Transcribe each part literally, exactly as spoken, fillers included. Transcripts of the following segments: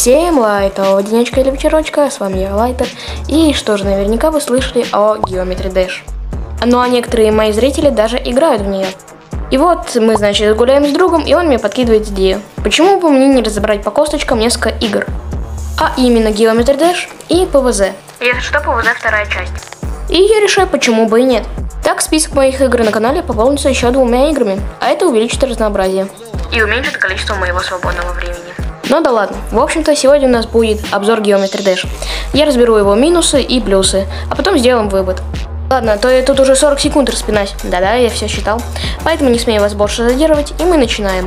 Всем лайтового денечка или вечерочка, с вами я, Лайтер. И что же, наверняка вы слышали о Geometry Dash. Ну а некоторые мои зрители даже играют в нее. И вот мы, значит, гуляем с другом, и он мне подкидывает идею. Почему бы мне не разобрать по косточкам несколько игр? А именно Geometry Dash и пэ вэ зэ. Если что, пэ вэ зэ вторая часть. И я решаю, почему бы и нет. Так список моих игр на канале пополнится еще двумя играми, а это увеличит разнообразие. И уменьшит количество моего свободного времени. Ну да ладно, в общем-то сегодня у нас будет обзор Geometry Dash. Я разберу его минусы и плюсы, а потом сделаем вывод. Ладно, то я тут уже сорок секунд распинать. Да-да, я все считал. Поэтому не смею вас больше задерживать, и мы начинаем.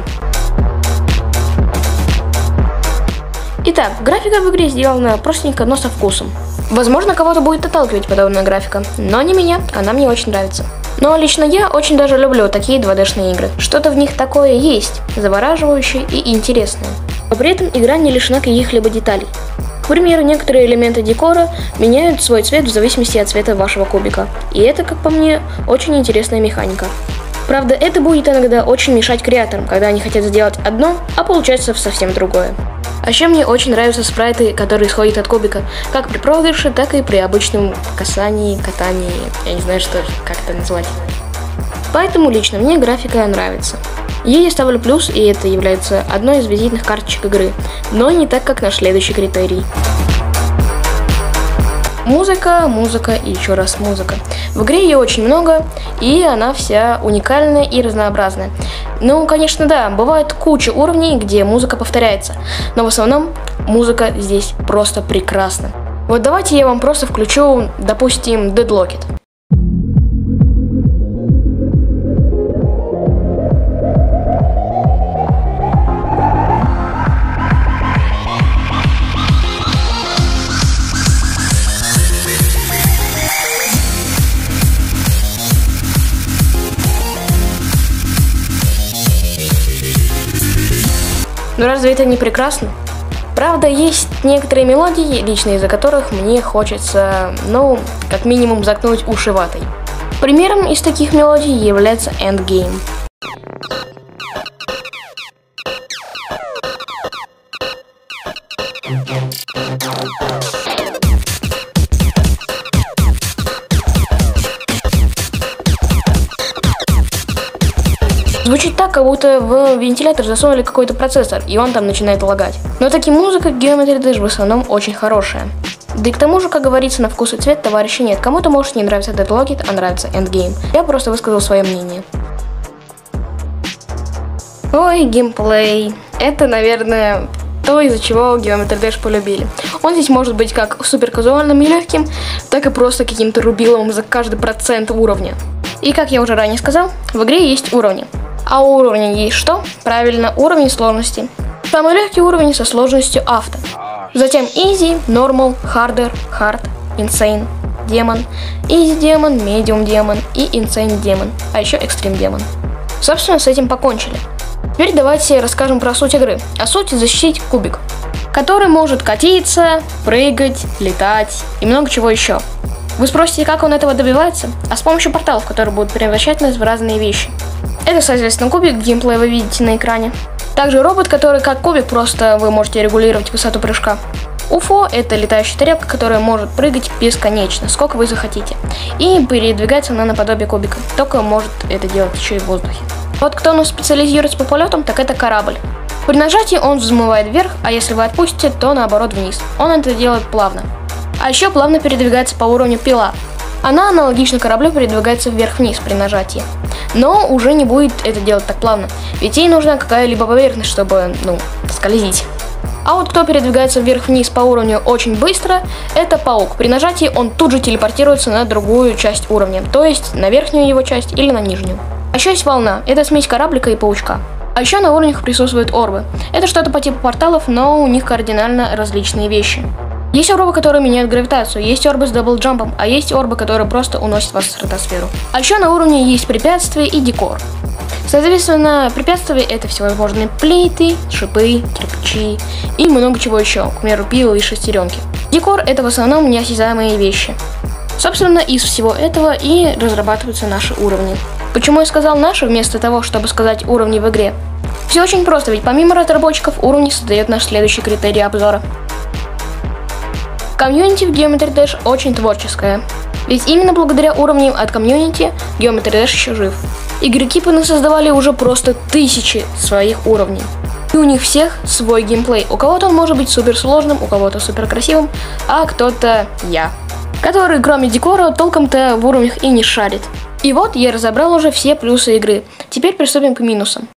Итак, графика в игре сделана простенько, но со вкусом. Возможно, кого-то будет отталкивать подобная графика, но не меня, она мне очень нравится. Но лично я очень даже люблю такие два дэ-шные игры. Что-то в них такое есть, завораживающее и интересное. Но при этом игра не лишена каких-либо деталей. К примеру, некоторые элементы декора меняют свой цвет в зависимости от цвета вашего кубика. И это, как по мне, очень интересная механика. Правда, это будет иногда очень мешать креаторам, когда они хотят сделать одно, а получается совсем другое. А еще мне очень нравятся спрайты, которые исходят от кубика, как при проигрыше, так и при обычном касании, катании, я не знаю, что, как это назвать. Поэтому лично мне графика нравится. Ей я ставлю плюс, и это является одной из визитных карточек игры, но не так, как наш следующий критерий. Музыка, музыка и еще раз музыка. В игре ее очень много, и она вся уникальная и разнообразная. Ну, конечно, да, бывает куча уровней, где музыка повторяется, но в основном музыка здесь просто прекрасна. Вот давайте я вам просто включу, допустим, Deadlocked. Но разве это не прекрасно? Правда, есть некоторые мелодии, лично из-за которых мне хочется, ну, как минимум, заткнуть уши ватой. Примером из таких мелодий является Endgame. Звучит так, как будто в вентилятор засунули какой-то процессор, и он там начинает лагать. Но таки музыка Geometry Dash в основном очень хорошая. Да и к тому же, как говорится, на вкус и цвет товарища нет. Кому-то может не нравиться Deadlocked, а нравится Endgame. Я просто высказал свое мнение. Ой, геймплей. Это, наверное, то, из-за чего Geometry Dash полюбили. Он здесь может быть как супер казуальным и легким, так и просто каким-то рубиловым за каждый процент уровня. И как я уже ранее сказал, в игре есть уровни. А у уровня есть что? Правильно, уровень сложности. Самый легкий уровень со сложностью авто. Затем easy, normal, harder, hard, insane, демон, easy демон, medium демон и insane демон, а еще extreme демон. Собственно, с этим покончили. Теперь давайте расскажем про суть игры. А суть — защитить кубик, который может катиться, прыгать, летать и много чего еще. Вы спросите, как он этого добивается? А с помощью порталов, которые будут превращать нас в разные вещи. Это, соответственно, кубик, геймплей вы видите на экране. Также робот, который как кубик, просто вы можете регулировать высоту прыжка. Уфо — это летающая тарелка, которая может прыгать бесконечно, сколько вы захотите. И передвигается она наподобие кубика, только может это делать еще и в воздухе. Вот кто у нас специализируется по полетам, так это корабль. При нажатии он взмывает вверх, а если вы отпустите, то наоборот вниз. Он это делает плавно. А еще плавно передвигается по уровню пила. Она аналогично кораблю передвигается вверх-вниз при нажатии. Но уже не будет это делать так плавно, ведь ей нужна какая-либо поверхность, чтобы, ну, скользить. А вот кто передвигается вверх-вниз по уровню очень быстро, это паук. При нажатии он тут же телепортируется на другую часть уровня, то есть на верхнюю его часть или на нижнюю. А еще есть волна, это смесь кораблика и паучка. А еще на уровнях присутствуют орбы. Это что-то по типу порталов, но у них кардинально различные вещи. Есть орбы, которые меняют гравитацию, есть орбы с даблджампом, а есть орбы, которые просто уносят вас в стратосферу. А еще на уровне есть препятствия и декор. Соответственно, препятствия — это всевозможные плиты, шипы, кирпичи и много чего еще, к примеру, пилы и шестеренки. Декор — это в основном неосязаемые вещи. Собственно, из всего этого и разрабатываются наши уровни. Почему я сказал наши вместо того, чтобы сказать уровни в игре? Все очень просто, ведь помимо разработчиков уровни создает наш следующий критерий обзора. Комьюнити в Geometry Dash очень творческое. Ведь именно благодаря уровням от комьюнити Geometry Dash еще жив. Игроки понасоздавали уже просто тысячи своих уровней. И у них всех свой геймплей. У кого-то он может быть супер сложным, у кого-то супер красивым, а кто-то я, который кроме декора толком-то в уровнях и не шарит. И вот я разобрал уже все плюсы игры. Теперь приступим к минусам.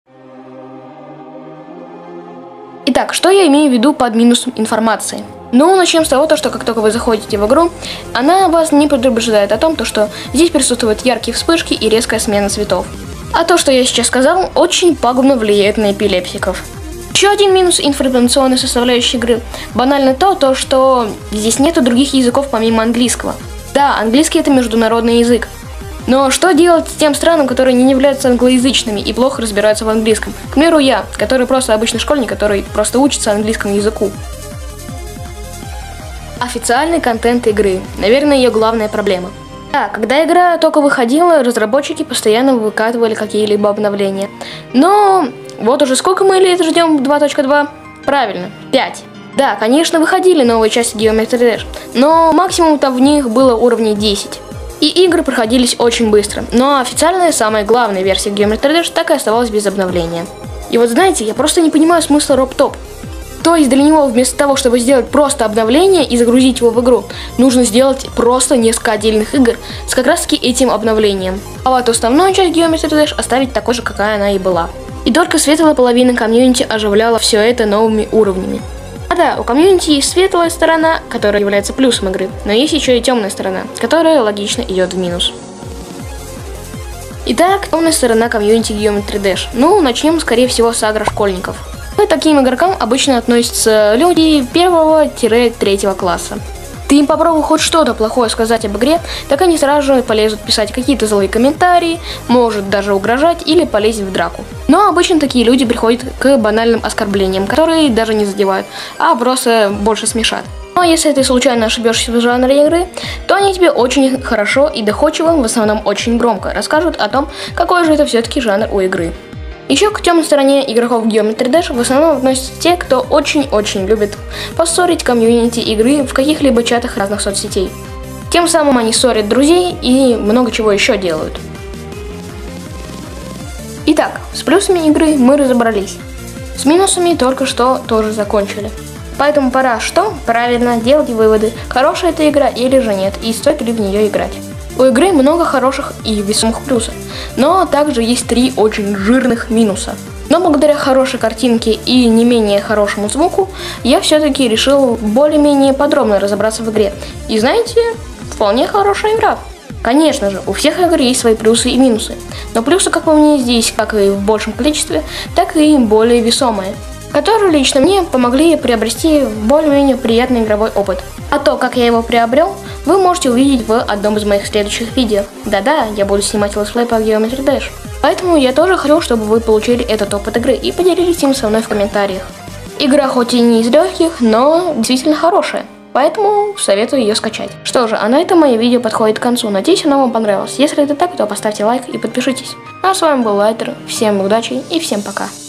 Итак, что я имею в виду под минусом информации? Ну, начнем с того, что как только вы заходите в игру, она вас не предупреждает о том, что здесь присутствуют яркие вспышки и резкая смена цветов. А то, что я сейчас сказал, очень пагубно влияет на эпилептиков. Еще один минус информационной составляющей игры банально то, то, что здесь нету других языков помимо английского. Да, английский это международный язык. Но что делать с тем странам, которые не являются англоязычными и плохо разбираются в английском? К примеру, я, который просто обычный школьник, который просто учится английскому языку. Официальный контент игры. Наверное, ее главная проблема. Да, когда игра только выходила, разработчики постоянно выкатывали какие-либо обновления. Но вот уже сколько мы лет ждем два точка два? Правильно, пять. Да, конечно, выходили новые части Geometry Dash, но максимум-то в них было уровней десять. И игры проходились очень быстро, но официальная, самая главная версия Geometry Dash так и оставалась без обновления. И вот знаете, я просто не понимаю смысла RobTop. То есть для него вместо того, чтобы сделать просто обновление и загрузить его в игру, нужно сделать просто несколько отдельных игр с как раз таки этим обновлением. А вот основную часть Geometry Dash оставить такой же, какая она и была. И только светлая половина комьюнити оживляла все это новыми уровнями. А да, у комьюнити есть светлая сторона, которая является плюсом игры, но есть еще и темная сторона, которая логично идет в минус. Итак, темная сторона комьюнити Geometry Dash. Ну, начнем скорее всего с агрошкольников. К таким игрокам обычно относятся люди первого-третьего класса. Ты им попробуй хоть что-то плохое сказать об игре, так они сразу же полезут писать какие-то злые комментарии, может даже угрожать или полезть в драку. Но обычно такие люди приходят к банальным оскорблениям, которые даже не задевают, а просто больше смешат. Но если ты случайно ошибешься в жанре игры, то они тебе очень хорошо и доходчиво, в основном очень громко, расскажут о том, какой же это все-таки жанр у игры. Еще к темной стороне игроков Geometry Dash в основном относятся те, кто очень-очень любит поссорить комьюнити игры в каких-либо чатах разных соцсетей. Тем самым они ссорят друзей и много чего еще делают. Итак, с плюсами игры мы разобрались. С минусами только что тоже закончили. Поэтому пора что? Правильно, делать выводы, хорошая эта игра или же нет, и стоит ли в нее играть. У игры много хороших и весомых плюсов, но также есть три очень жирных минуса. Но благодаря хорошей картинке и не менее хорошему звуку, я все-таки решил более-менее подробно разобраться в игре. И знаете, вполне хорошая игра. Конечно же, у всех игр есть свои плюсы и минусы, но плюсы, как по мне, здесь как и в большем количестве, так и более весомые, которые лично мне помогли приобрести более-менее приятный игровой опыт. А то, как я его приобрел, вы можете увидеть в одном из моих следующих видео. Да-да, я буду снимать летсплей по Geometry Dash. Поэтому я тоже хочу, чтобы вы получили этот опыт игры и поделились им со мной в комментариях. Игра хоть и не из легких, но действительно хорошая. Поэтому советую ее скачать. Что же, а на этом мое видео подходит к концу. Надеюсь, оно вам понравилось. Если это так, то поставьте лайк и подпишитесь. А с вами был Лайтер. Всем удачи и всем пока.